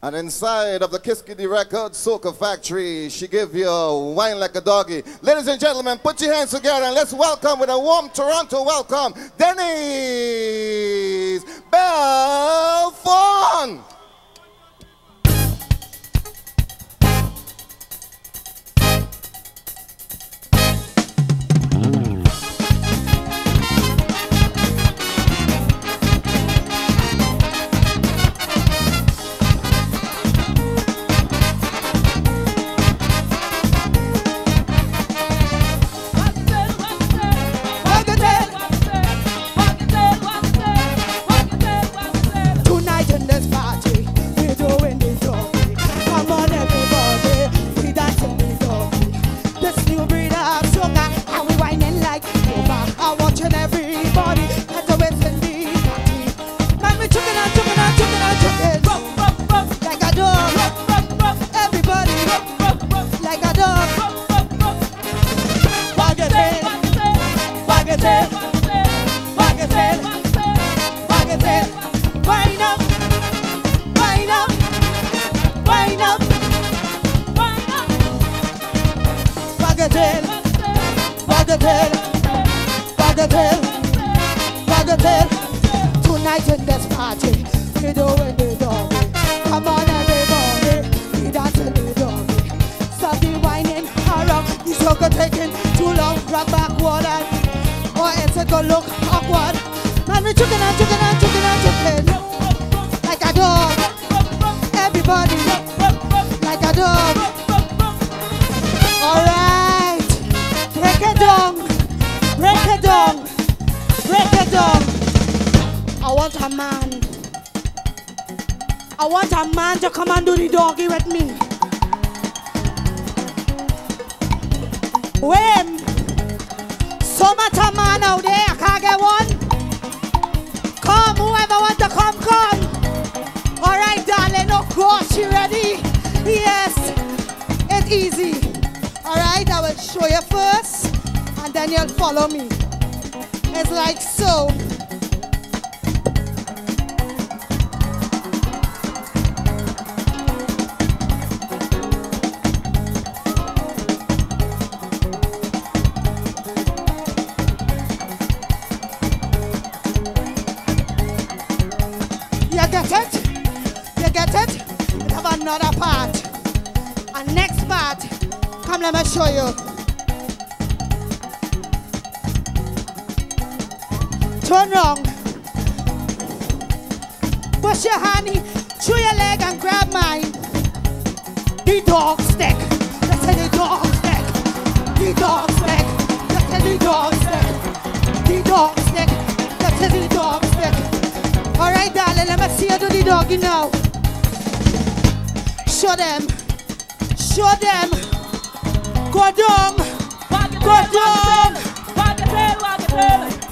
And inside of the Kiskadee Records Soca Factory, she gave you wine like a doggy. Ladies and gentlemen, put your hands together and let's welcome with a warm Toronto welcome, Denise Belfon. Tonight in this party, we doing the doggy. Come on everybody, we dancing the doggy. Stop the whining around, the soca taking too long. Rock backward and, or else it gonna look awkward. Man, we chucking and chucking and chucking and chucking like a dog. Everybody, like a dog. Alright, break it down, break it down, break it down. I want a man to come and do the doggy with me. When so much a man out there, I can't get one. Come, whoever want to come, come. All right, darling, of course, you ready? Yes, it's easy. All right, I will show you first, and then you'll follow me. It's like so. You get it? We have another part. And next part, come let me show you. Turn round. Push your hand through your leg and grab mine. The dog stick. Let's say the dog stick. The dog stick. Let's say the dog stick. The dog stick. Let's say the dog stick. All right, darling, let me see you do the doggy now. Show them. Show them. Go down. Go down. Wag your tail, wag your tail.